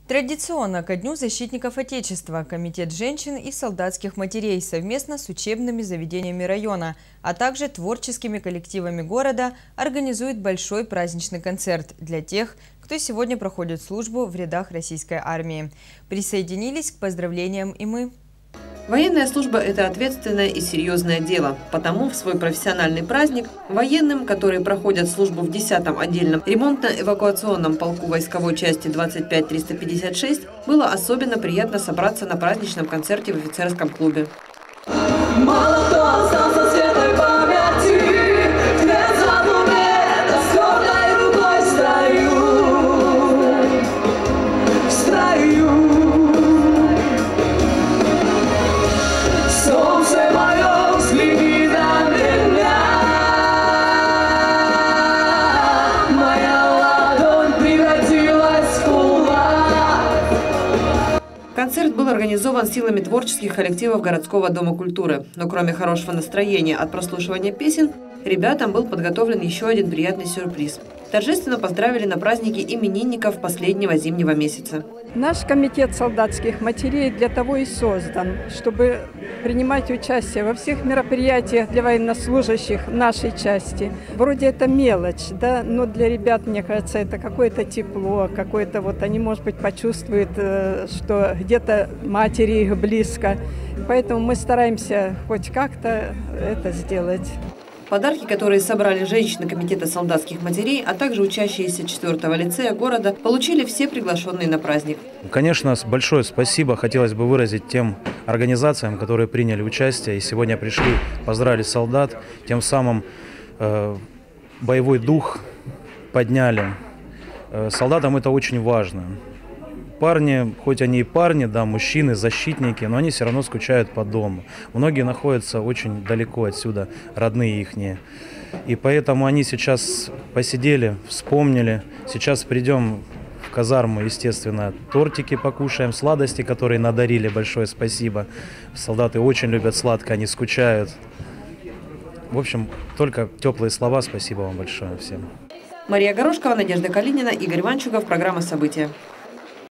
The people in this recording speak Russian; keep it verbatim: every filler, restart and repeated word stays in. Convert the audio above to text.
Традиционно ко Дню защитников Отечества Комитет женщин и солдатских матерей совместно с учебными заведениями района, а также творческими коллективами города организует большой праздничный концерт для тех, кто сегодня проходит службу в рядах российской армии. Присоединились к поздравлениям и мы. Военная служба – это ответственное и серьезное дело. Потому в свой профессиональный праздник военным, которые проходят службу в десятом отдельном ремонтно-эвакуационном полку войсковой части двадцать пять триста пятьдесят шесть, было особенно приятно собраться на праздничном концерте в офицерском клубе. Мало кто остался светлой памяти, без задумета, с гордой рукой стою, стою. Солнце мое, взгляни на меня, моя ладонь превратилась в кулак. Концерт был организован силами творческих коллективов городского дома культуры. Но кроме хорошего настроения от прослушивания песен, ребятам был подготовлен еще один приятный сюрприз. Торжественно поздравили на празднике именинников последнего зимнего месяца. Наш комитет солдатских матерей для того и создан, чтобы принимать участие во всех мероприятиях для военнослужащих нашей части. Вроде это мелочь, да, но для ребят, мне кажется, это какое-то тепло, какое-то вот они, может быть, почувствуют, что где-то матери их близко. Поэтому мы стараемся хоть как-то это сделать. Подарки, которые собрали женщины комитета солдатских матерей, а также учащиеся четвёртого лицея города, получили все приглашенные на праздник. Конечно, большое спасибо хотелось бы выразить тем организациям, которые приняли участие и сегодня пришли, поздравили солдат, тем самым э, боевой дух подняли. Э, солдатам это очень важно. Парни, хоть они и парни, да, мужчины, защитники, но они все равно скучают по дому. Многие находятся очень далеко отсюда, родные ихние. И поэтому они сейчас посидели, вспомнили. Сейчас придем в казарму, естественно, тортики покушаем, сладости, которые надарили, большое спасибо. Солдаты очень любят сладкое, они скучают. В общем, только теплые слова, спасибо вам большое всем. Мария Горошкова, Надежда Калинина, Игорь Ванчугов, программа «События».